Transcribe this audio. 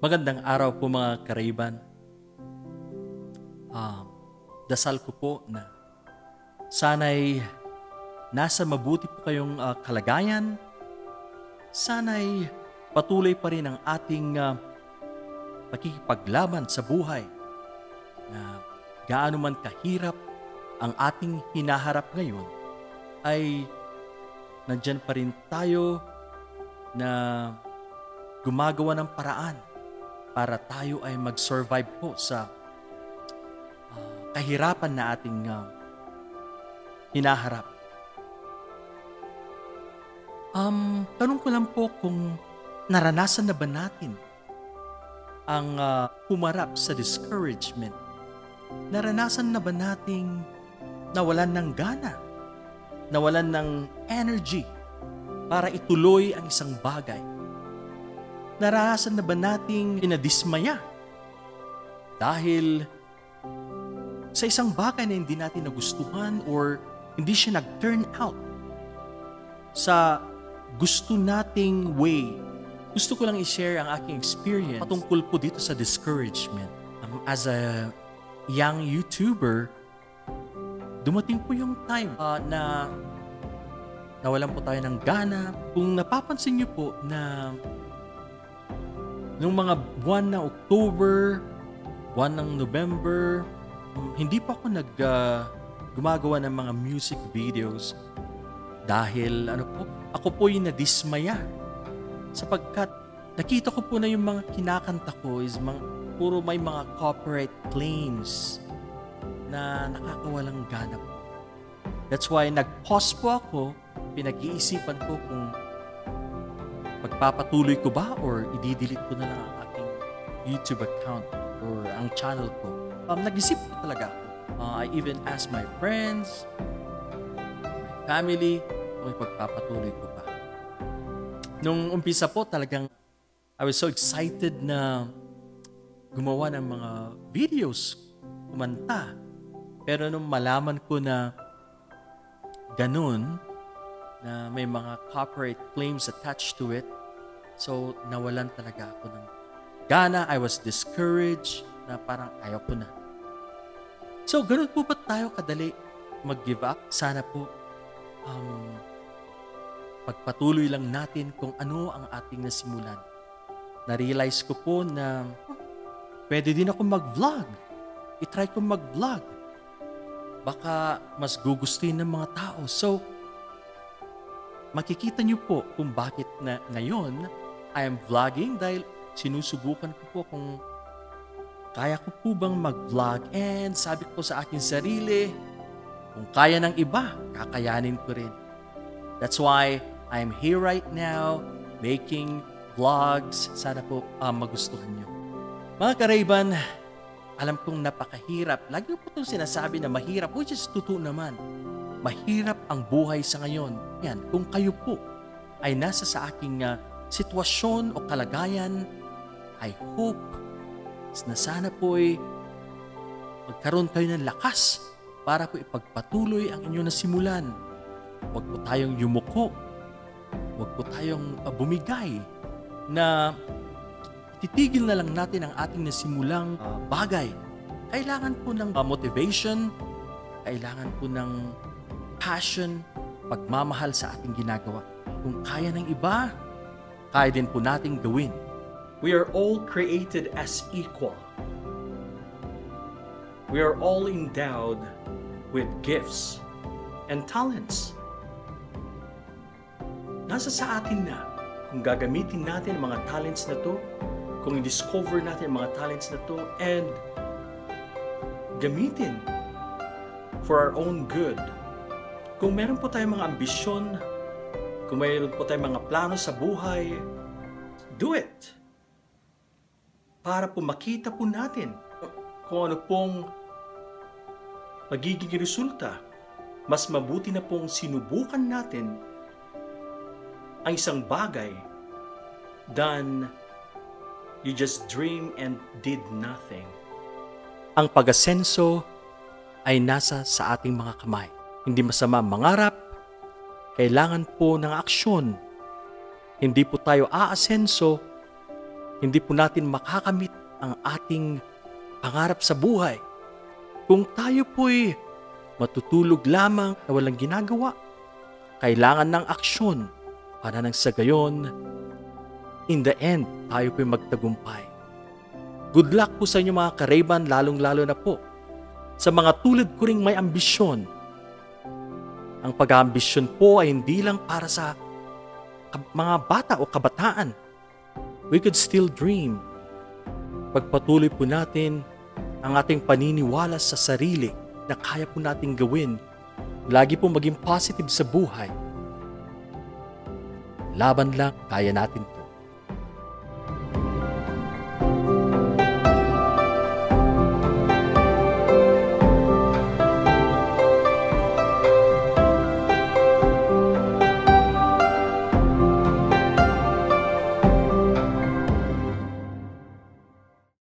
Magandang araw po mga Rey-Ban. Dasal ko po na sana'y nasa mabuti po kayong kalagayan. Sana'y patuloy pa rin ang ating pakikipaglaban sa buhay. Na gaano man kahirap ang ating hinaharap ngayon, ay nandyan pa rin tayo na gumagawa ng paraan para tayo ay mag-survive po sa kahirapan na ating hinaharap. Tanong ko lang po kung naranasan na ba natin ang humarap sa discouragement? Naranasan na ba nating nawalan ng gana, nawalan ng energy para ituloy ang isang bagay? Naranasan na ba nating pinadismaya dahil sa isang bagay na hindi natin nagustuhan or hindi siya nag-turn out sa gusto nating way? Gusto ko lang i-share ang aking experience patungkol po dito sa discouragement. As a young YouTuber, dumating po yung time na nawalan po tayo ng gana. Kung napapansin niyo po na nung mga buwan ng October, buwan ng November, hindi pa ako gumagawa ng mga music videos dahil ako po yung nadismaya sapagkat nakita ko po na yung mga kinakanta ko is puro may mga copyright claims na nakakawalang gana po. That's why nag-pause po ako, pinag-iisipan ko kung magpapatuloy ko ba or i-delete ko na lang ang aking YouTube account or ang channel ko. Nag-isip ko talaga ako. I even asked my friends, my family, kung ipagpapatuloy ko pa. Nung umpisa po talagang I was so excited na gumawa ng mga videos, kumanta. Pero nung malaman ko na ganun, na may mga copyright claims attached to it, so nawalan talaga ako ng gana. I was discouraged na parang ayaw ko na. So, ganun po ba tayo kadali mag-give up? Sana po pagpatuloy lang natin kung ano ang ating nasimulan. Na-realize ko po na pwede din ako mag-vlog. I-try ko mag-vlog. Baka mas gugustuhin ng mga tao. So, makikita niyo po kung bakit na ngayon I am vlogging dahil sinusubukan ko po kung kaya ko po bang mag-vlog, and sabi ko sa aking sarili, kung kaya ng iba, kakayanin ko rin. That's why I'm here right now making vlogs. Sana po magustuhan nyo. Mga Rey-Ban, alam kong napakahirap. Lagi po itong sinasabi na mahirap, which is totoo naman. Mahirap ang buhay sa ngayon. Yan, kung kayo po ay nasa sa aking sitwasyon o kalagayan, I hope na sana po ay magkaroon kayo ng lakas para po ipagpatuloy ang inyong nasimulan. Huwag po tayong yumuko. Huwag po tayong bumigay na titigil na lang natin ang ating nasimulang bagay. Kailangan po ng motivation, kailangan po ng passion, pagmamahal sa ating ginagawa. Kung kaya ng iba, kaya din po nating gawin. We are all created as equal. We are all endowed with gifts and talents. Nasa sa atin na kung gagamitin natin ang mga talents na to, kung i-discover natin ang mga talents na to, and gamitin for our own good. Kung meron po tayong mga ambisyon, kung meron po tayong mga plano sa buhay, do it! Para po makita po natin kung ano pong magiging resulta. Mas mabuti na pong sinubukan natin ang isang bagay than you just dream and did nothing. Ang pag-asenso ay nasa sa ating mga kamay. Hindi masama mangarap, kailangan po ng aksyon. Hindi po tayo aasenso, hindi po natin makakamit ang ating pangarap sa buhay kung tayo po'y matutulog lamang na walang ginagawa. Kailangan ng aksyon para nang sa gayon, in the end, tayo po'y magtagumpay. Good luck po sa inyo mga ka-Rey-Ban, lalong-lalo na po sa mga tulad ko ring may ambisyon. Ang pag-aambisyon po ay hindi lang para sa mga bata o kabataan. We could still dream. Pagpatuloy po natin ang ating paniniwala sa sarili na kaya po nating gawin. Lagi po maging positive sa buhay. Laban lang, kaya natin to.